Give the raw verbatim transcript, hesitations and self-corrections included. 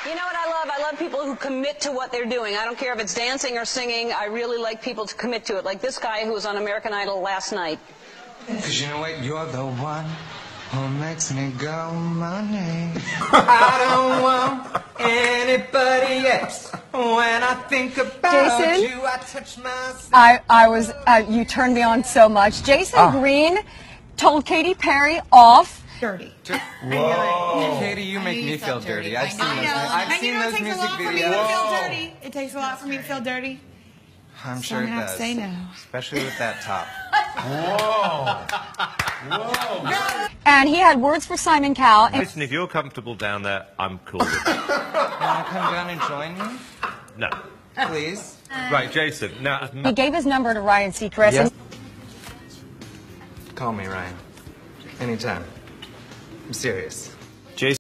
You know what I love? I love people who commit to what they're doing. I don't care if it's dancing or singing. I really like people to commit to it. Like this guy who was on American Idol last night. Because you know what? You're the one who makes me go money. I don't want anybody else. When I think about Jason, you, I touch myself. I, I was, uh, you turned me on so much. Jason Oh. Green told Katy Perry off. Dirty. Whoa. Katie, you make me feel dirty. dirty. I've seen I those, know. I've and seen you know, those it takes music a lot for me videos. to feel dirty. It takes a lot for me to feel dirty. I'm So sure I'm it gonna have does. to say no. Especially with that top. Whoa. Whoa. And he had words for Simon Cowell. And Listen, if you're comfortable down there, I'm cool with it. You want to come down and join me? No. Please? Right, Jason. Now, he gave his number to Ryan Seacrest. Yes. And Call me, Ryan. Anytime. I'm serious.